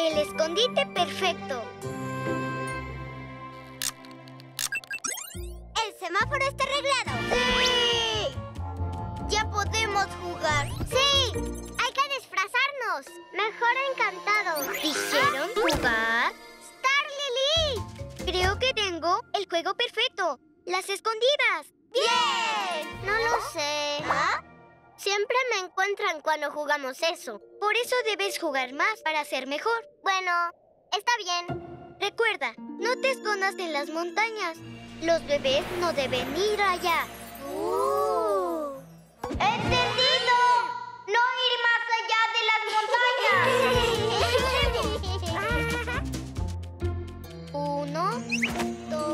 el escondite perfecto. El semáforo está arreglado. ¡Sí! ¡Ya podemos jugar! ¡Sí! ¡Hay que disfrazarnos! Mejor encantados. ¿Dijeron jugar? ¡Star Lily! Creo que tengo el juego perfecto. ¡Las escondidas! ¡Bien! No lo sé. ¿Ah? Siempre me encuentran cuando jugamos eso. Por eso debes jugar más para ser mejor. Bueno, está bien. Recuerda, no te escondas en las montañas. Los bebés no deben ir allá. ¡Entendido! ¡No ir más allá de las montañas! 1, 2,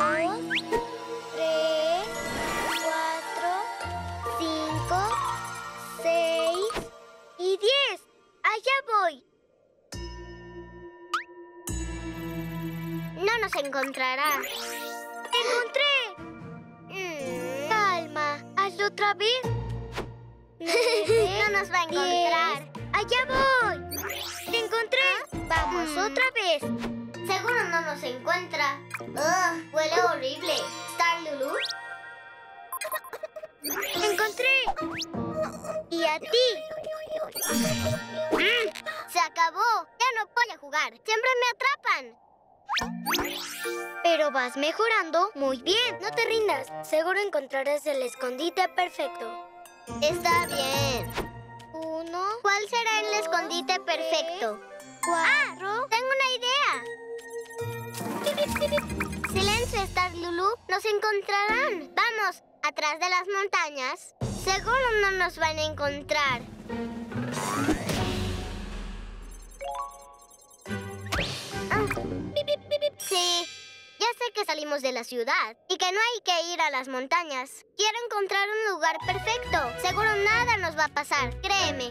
3, 4, 5, 6 y 10. ¡Allá voy! No nos encontrará. ¡Te encontré! Calma, hazlo otra vez. No nos va a encontrar. 10. ¡Allá voy! ¡Te encontré! ¡Vamos otra vez! Seguro no nos encuentra. Ugh, huele horrible. ¿Star Lulu? ¡Te encontré! ¡Y a ti! ¡Se acabó! Ya no voy a jugar. Siempre me atrapan. Pero vas mejorando muy bien. No te rindas. Seguro encontrarás el escondite perfecto. Está bien. 1. ¿Cuál será el escondite perfecto? 4. Tengo una idea. Silencio, Star Lulu. Nos encontrarán. Vamos, atrás de las montañas. Seguro no nos van a encontrar. Sí, ya sé que salimos de la ciudad y que no hay que ir a las montañas. Quiero encontrar un lugar perfecto. Seguro nada nos va a pasar, créeme.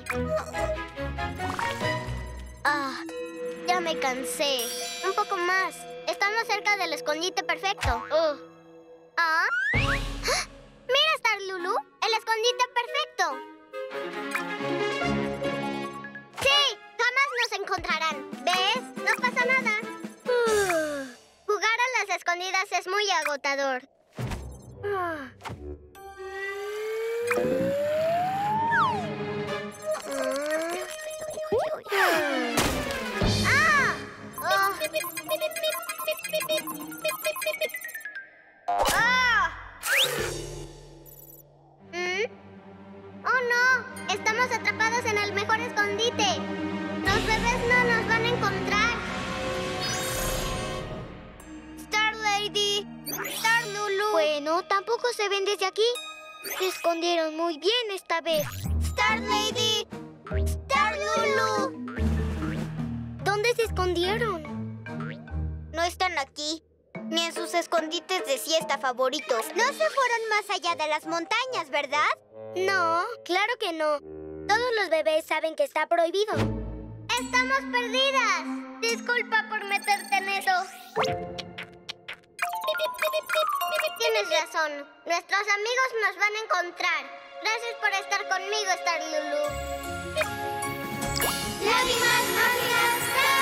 Ya me cansé. Un poco más. Estamos cerca del escondite perfecto. Mira, Star Lulu, el escondite perfecto. Sí, jamás nos encontrarán. ¿Ves? No pasa nada. Jugar a las escondidas es muy agotador. ¡Oh, no! Estamos atrapados en el mejor escondite. Los bebés no nos van a encontrar. Star Lady. Star Lulu. Bueno, tampoco se ven desde aquí. Se escondieron muy bien esta vez. Star Lady. Star Lulu. ¿Dónde se escondieron? No están aquí, ni en sus escondites de siesta favoritos. No se fueron más allá de las montañas, ¿verdad? No, claro que no. Todos los bebés saben que está prohibido. ¡Estamos perdidas! Disculpa por meterte en eso. Tienes razón. Nuestros amigos nos van a encontrar. Gracias por estar conmigo, Star Lulu. ¡Lágrimas mágicas!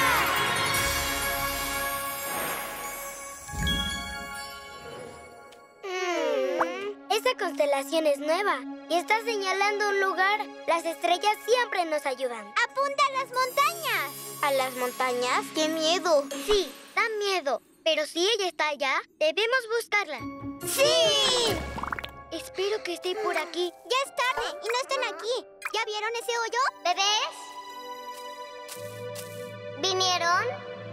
Esa constelación es nueva y está señalando un lugar. Las estrellas siempre nos ayudan. ¡Apunta a las montañas! ¿A las montañas? ¡Qué miedo! Sí, da miedo. Pero si ella está allá, debemos buscarla. ¡Sí! Espero que esté por aquí. Ya es tarde y no están aquí. ¿Ya vieron ese hoyo? ¿Bebés? ¿Vinieron?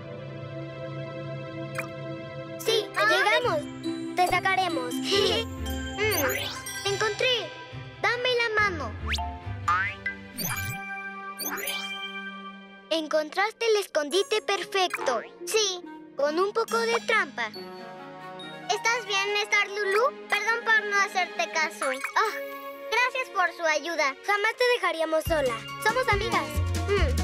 Sí, llegamos. Te sacaremos. Te encontré. Dame la mano. Encontraste el escondite perfecto. Sí. Con un poco de trampa. ¿Estás bien, Star Lulu? Perdón por no hacerte caso. Gracias por su ayuda. Jamás te dejaríamos sola. Somos amigas.